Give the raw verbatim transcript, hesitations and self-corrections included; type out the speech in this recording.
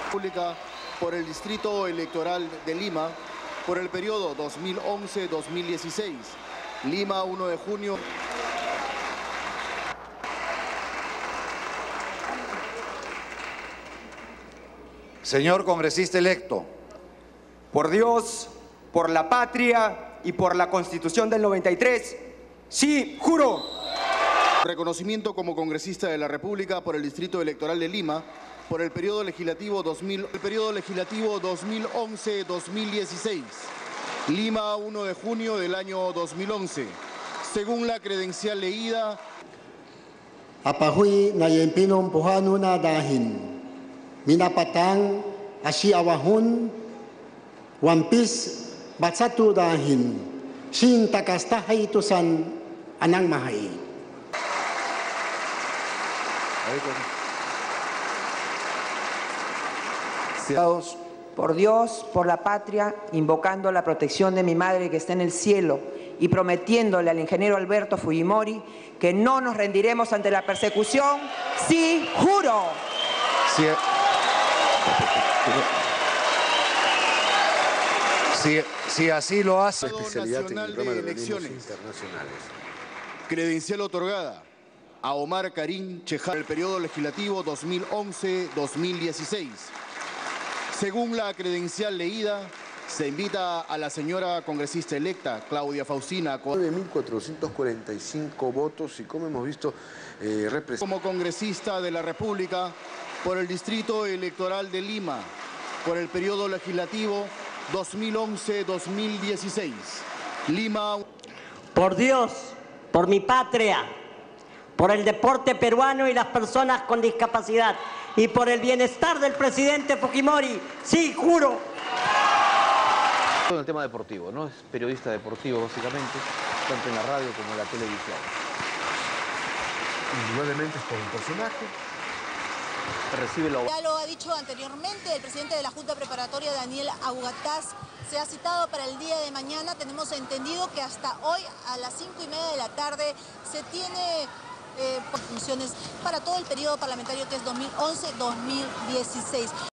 Pública por el Distrito Electoral de Lima por el periodo dos mil once a dos mil dieciséis. Lima, uno de junio. Señor congresista electo, por Dios, por la patria y por la Constitución del noventa y tres, sí, juro. Reconocimiento como congresista de la República por el Distrito Electoral de Lima por el periodo legislativo, dos mil, el periodo legislativo dos mil once a dos mil dieciséis. Lima, uno de junio del año dos mil once. Según la credencial leída. Apahui na yempinom puhanuna dahin. Minapatang asyi awahun wampis batsatu dahin. Sin takastahay tusan anang mahay. Por Dios, por la patria, invocando la protección de mi madre que está en el cielo y prometiéndole al ingeniero Alberto Fujimori que no nos rendiremos ante la persecución, sí, juro. Si, si, si así lo hace. Nacional de Elecciones Internacionales. Credencial otorgada a Omar Karim Chejar, el periodo legislativo dos mil once a dos mil dieciséis. Según la credencial leída, se invita a la señora congresista electa, Claudia Faustina, nueve mil cuatrocientos cuarenta y cinco votos y, como hemos visto, eh, como congresista de la República por el Distrito Electoral de Lima, por el periodo legislativo dos mil once a dos mil dieciséis. Lima. Por Dios, por mi patria, por el deporte peruano y las personas con discapacidad, y por el bienestar del presidente Fujimori, sí, juro. En el tema deportivo, ¿no? Es periodista deportivo, básicamente, tanto en la radio como en la televisión. Indudablemente es todo un personaje. Recibe lo... Ya lo ha dicho anteriormente el presidente de la Junta Preparatoria, Daniel Augataz, se ha citado para el día de mañana. Tenemos entendido que hasta hoy, a las cinco y media de la tarde, se tiene eh, funciones para todo el periodo parlamentario que es dos mil once a dos mil dieciséis.